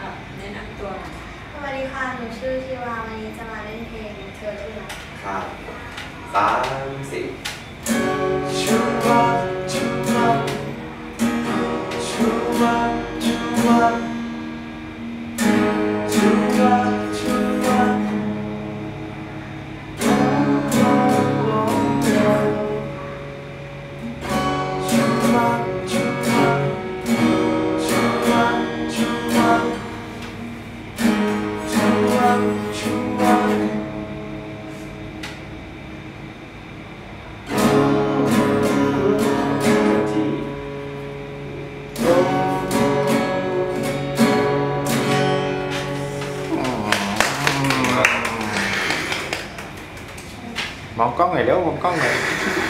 แนะนำตัวสวัสดีค่ะหนูชื่อชีวาวันนี้จะมาเล่นเพลงเธอที่รักครับ30ชูวาชูวาชูวาชูวาชูวาชูวามองกล้องหน่อยเร็วมองกล้องหน่อย